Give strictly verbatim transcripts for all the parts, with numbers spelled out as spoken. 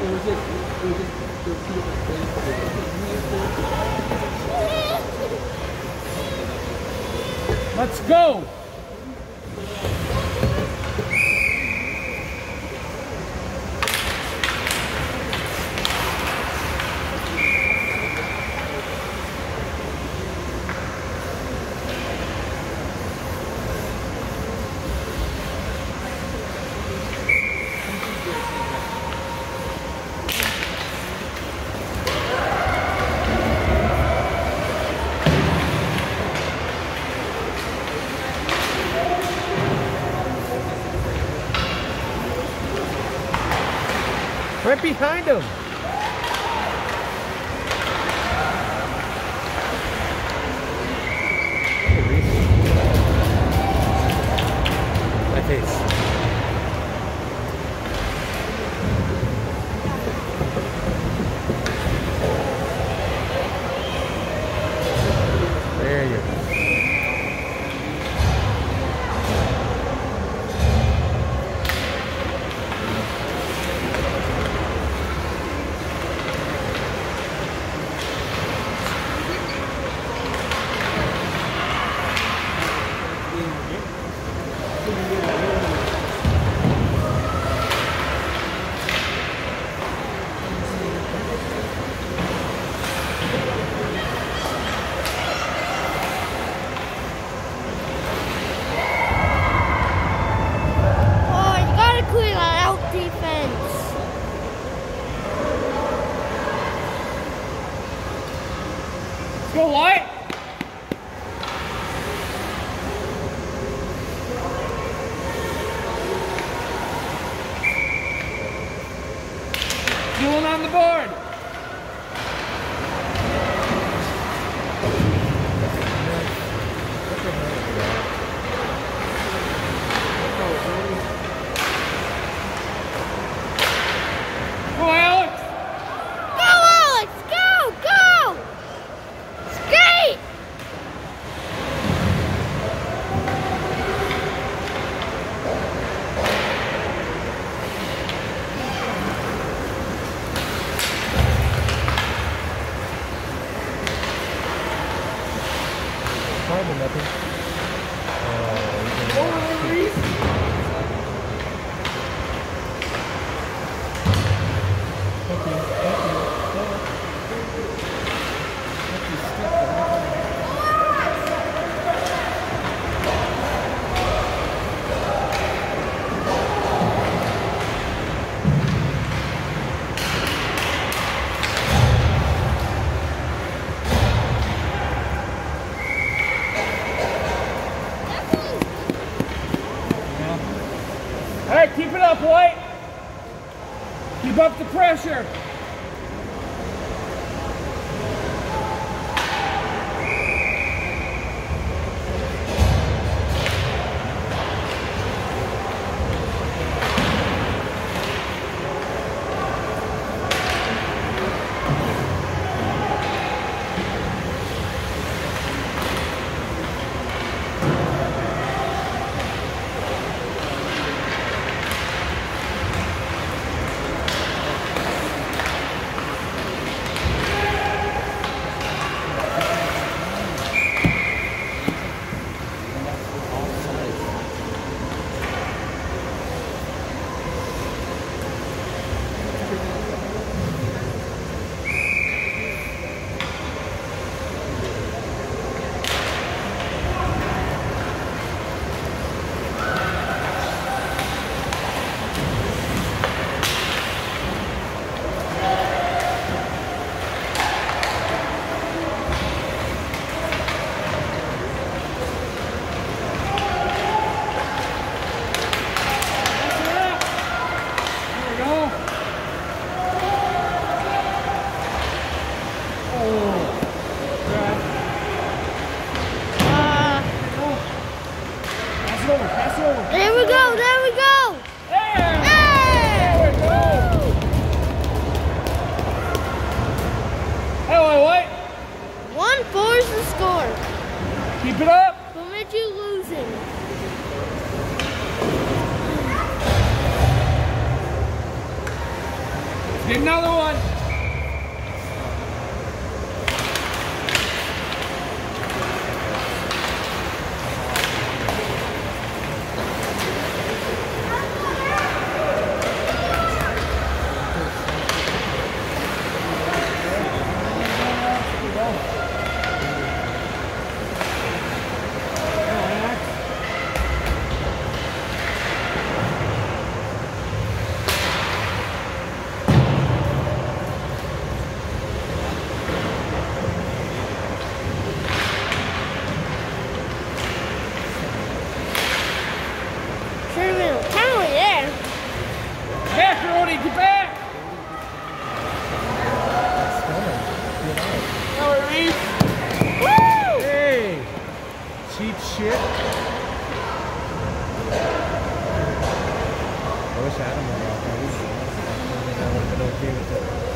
Let's go! Right behind him. My face. There you go. Go White! Doing on the board! Go Alex! Go Alex! Go! Go! Skate! Probably nothing. Uh, Oh, release! Thank you. Thank you. Thank you. All right, keep it up, White. Keep up the pressure. Get another one. Sherman, apparently there. Back, Brody, get back. Now, Reese. Woo! Hey! Cheap shit. I wish Adam were off. I wish I would have been okay with it.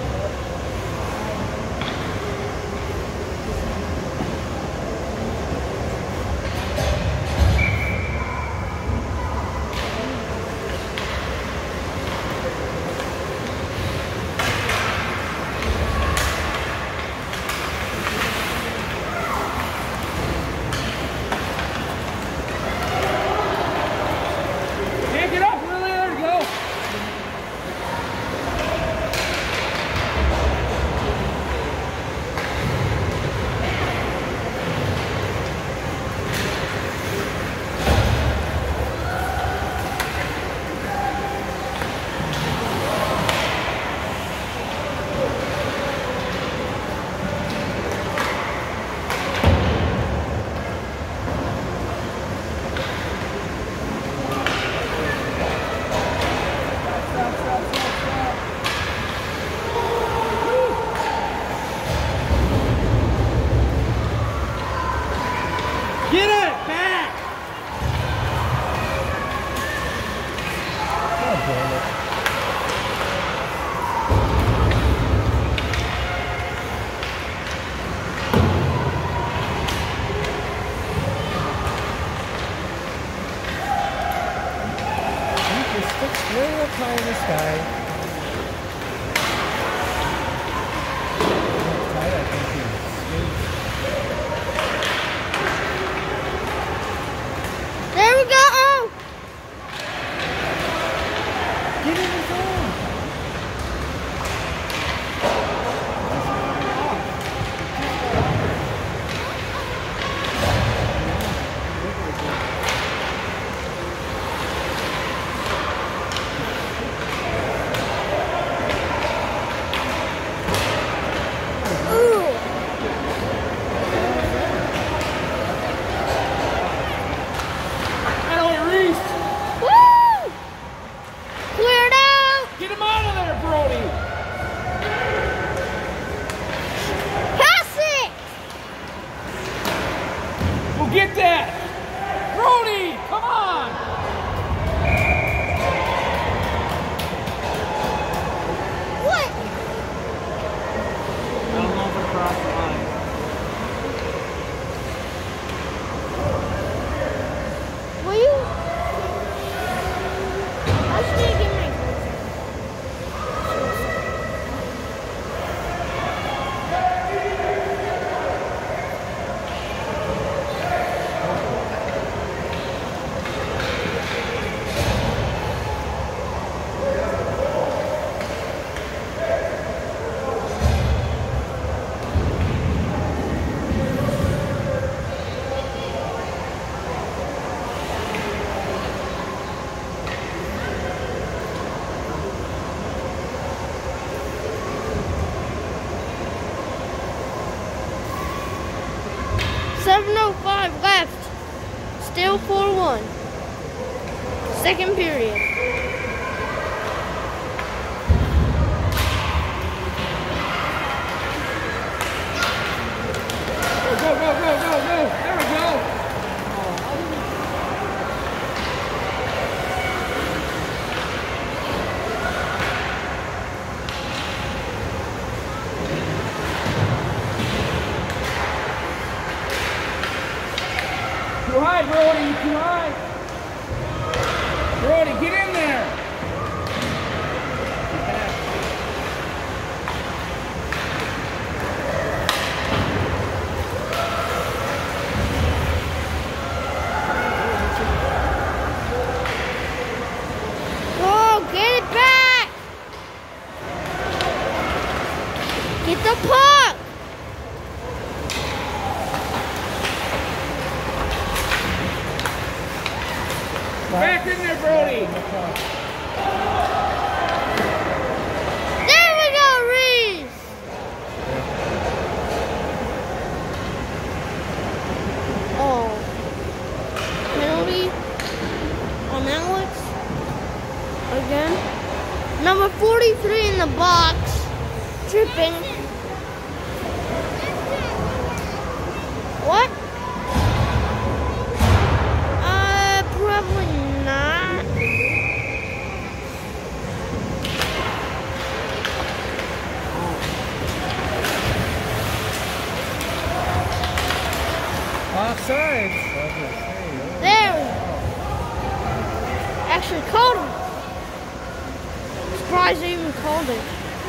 Can't get up, really? There you go. Get it back! God damn it. You just stick way up high in the sky. Tight, I think he skates. There we go. Get in the zone. Ooh. Now, Reese. Woo! Cleared out. Get him out of there, Brody. Pass it. Go get that. Brody, come on. What? I don't know if I crossed the line. Will you? I should get my seven oh five left. Still four one. Second period. Go, go, go, go, go, go. There we go. Too high, Brody. Too high. Brody, get in. Get the puck. Back in there, Brody. There we go, Reese. Oh. Penalty on Alex. Again. Number forty-three in the box. Tripping. What? Uh, probably not. Offside. There. Actually called him. Surprised they even called it.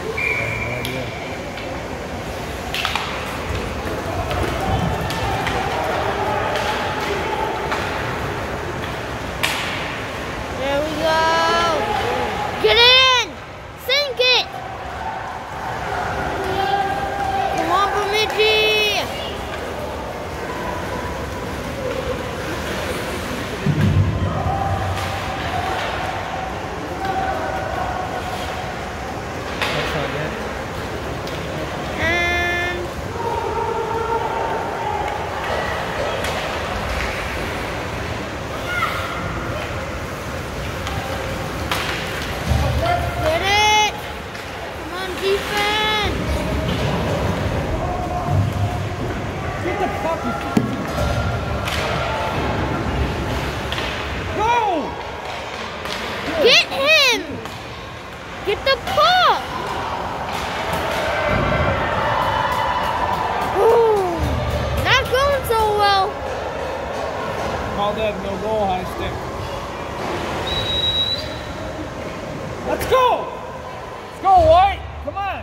There we go. Get in. Sink it. Come on, Bemidji. And get it. Come on, defense. Get the puck. Go! Get him. Get the puck. Ooh, not going so well. Call that no goal, high stick. Let's go! Let's go, White! Come on!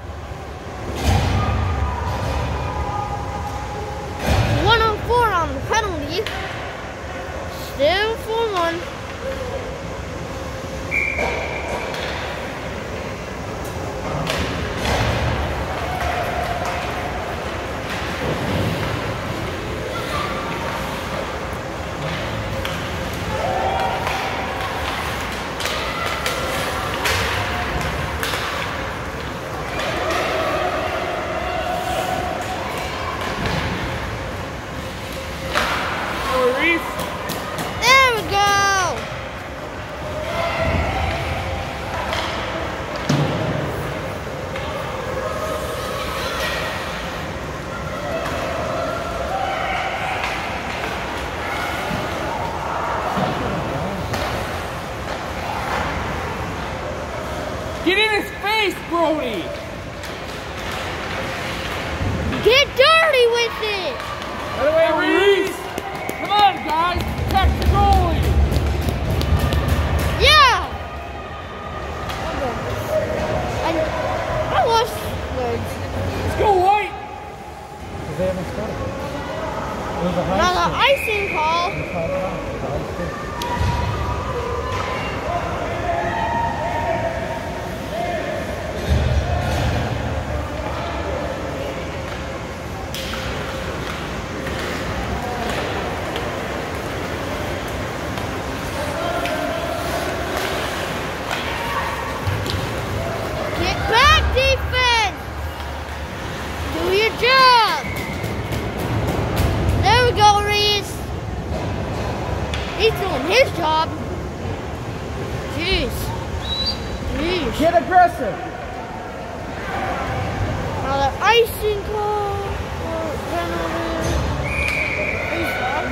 one oh four on the penalty. Still four one. Reese! There we go. Get in his face, Brody! Get dirty with it. By the way, Reese! Come on, guys! Protect the goalie! Yeah. I, I lost words. Let's go, White! Because they haven't scored. It was a high Now the stick. icing call. They called it off. The high stick. Get back, defense. Do your job. There we go, Reese. He's doing his job. Jeez. Jeez. Get aggressive! Now the icing call. for penalty. He's up.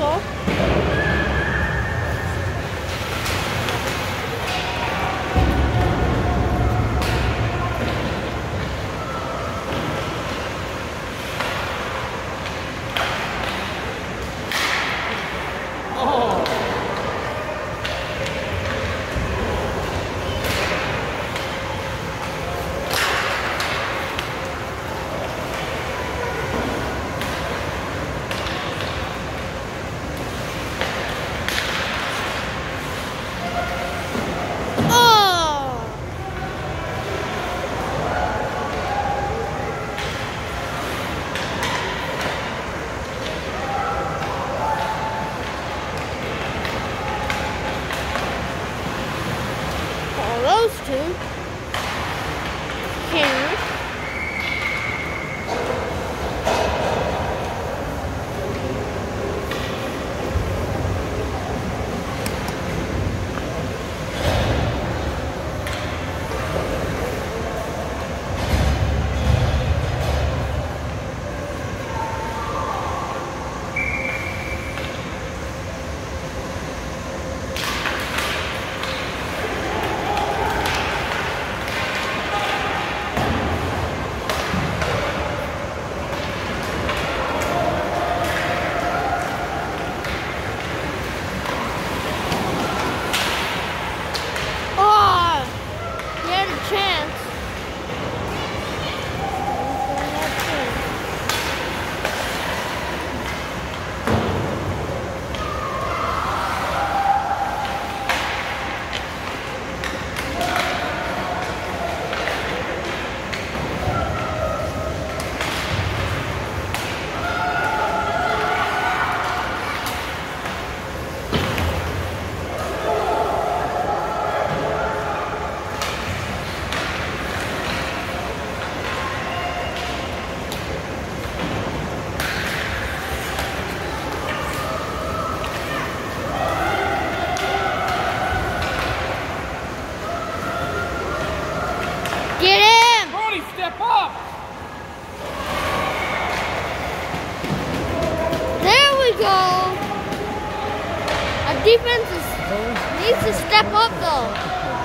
call. Those two. Henry. Get him! Brody, step up! There we go. Our defense is, needs to step up though.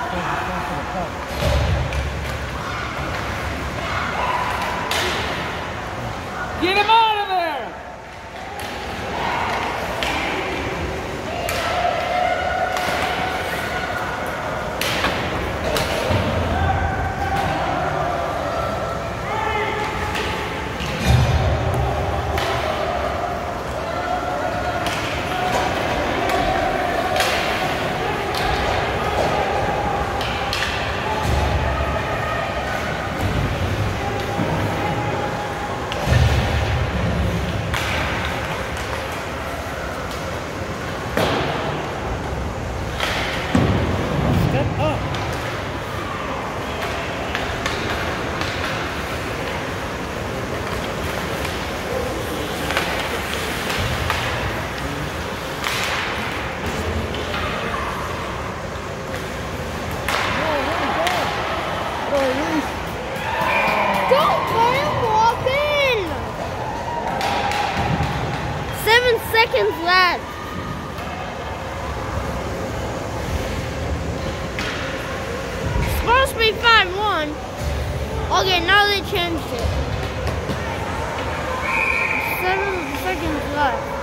Get him out of there! Seven seconds left. It's supposed to be five one. Okay, now they changed it. Seven seconds left.